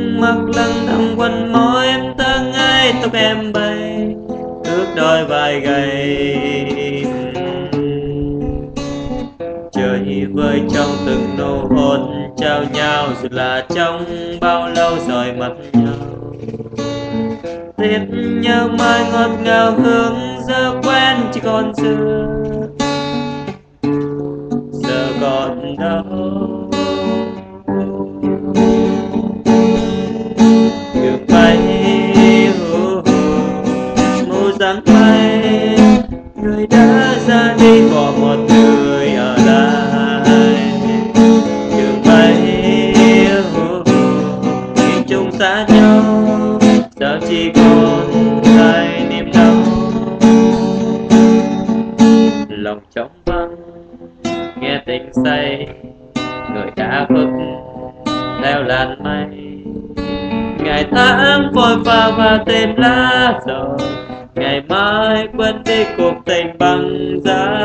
mắt lăng thầm quanh môi em thơ ngây tóc em bay ướt đôi vai gầy. Trời vơi trong từng nụ hôn trao nhau dù là trong bao lâu rồi mất nhau. Tiếc nhớ mai ngọt ngào hương giờ quen chỉ còn xưa giờ còn đâu. Đường bay mù dáng bay người đã ra đi bỏ một người ở lại. Đường bay nhìn chung xa nhau giờ chỉ còn hai niềm đau. Lòng trống vắng nghe tình say người đã khuất theo làn mây. Ngày tháng vội pha và tên lá rồi ngày mai quên đi cuộc tình băng giá.